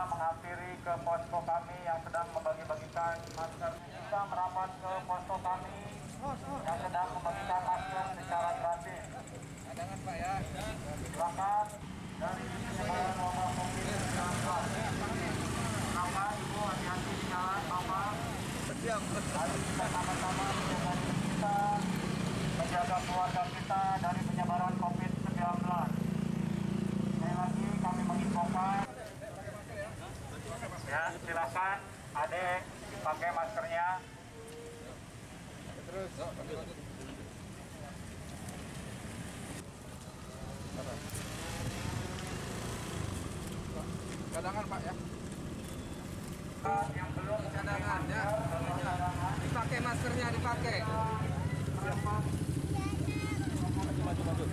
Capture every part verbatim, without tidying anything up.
menghampiri ke posko kami yang sedang membagi-bagikan masker. Bisa merapat ke posko kami yang sedang membagikan masker secara gratis. Cadangan Pak ya. Silakan dari penyebaran wabah covid sembilan belas. Silakan Ibu hati-hati di jalan, Bapak. Mari kita sama-sama menjaga diri kita, menjaga keluarga kita dari penyebaran covid sembilan belas. Sekali lagi kami menginfokan, ya silakan adek pakai maskernya. Terus. Cadangan Pak ya. Yang belum Cadangannya dipakai, maskernya dipakai. Maju, maju.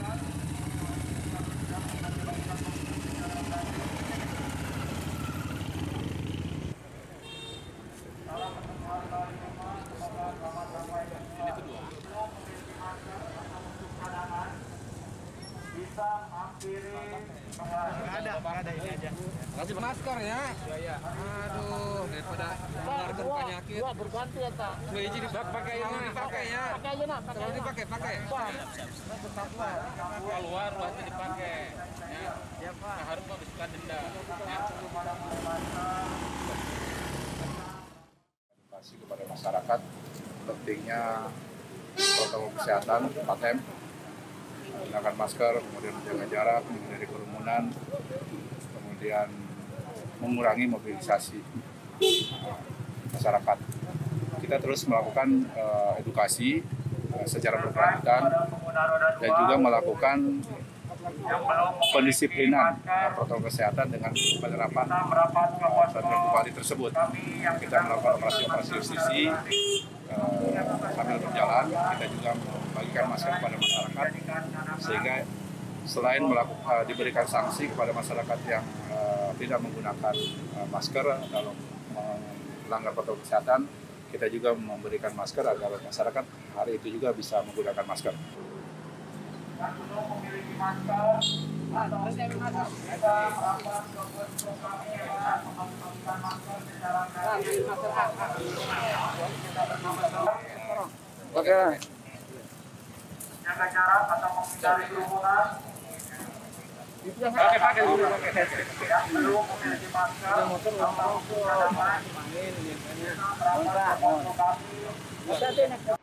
bisa hampiri Ada, ada ini aja. Kasih masker ya. Iya, aduh, daripada mengeluarkan penyakit. Dua berganti ya, Kak. Dua hiji dipakai ya, dipakai ya. Pakai aja, Nak. Pakai Kalau aja. dipakai, pakai. Keluar pasti dipakai. Ya, ya Pak. Harus bisa denda. Ya. Edukasi kepada masyarakat pentingnya protokol kesehatan lima M, menggunakan masker, kemudian menjaga jarak, menghindari kerumunan, kemudian mengurangi mobilisasi masyarakat. Kita terus melakukan uh, edukasi uh, secara berkelanjutan dan juga melakukan pendisiplinan uh, protokol kesehatan dengan penerapan uh, peraturan Bupati tersebut. Kita melakukan operasi-operasi justisi uh, sambil berjalan, kita juga membagikan masker kepada masyarakat sehingga selain melakukan uh, diberikan sanksi kepada masyarakat yang uh, tidak menggunakan uh, masker dalam melanggar protokol kesehatan, kita juga memberikan masker agar masyarakat hari itu juga bisa menggunakan masker. Yang belum memiliki masker atau kita merapat ke posko kami yang membagikan masker secara gratis. Kita bersama-sama Oke. jaga jarak atau menghindari kerumunan. Oke, pakai dulu. Yang belum memiliki masker atau cadangan bisa merapat ke posko kami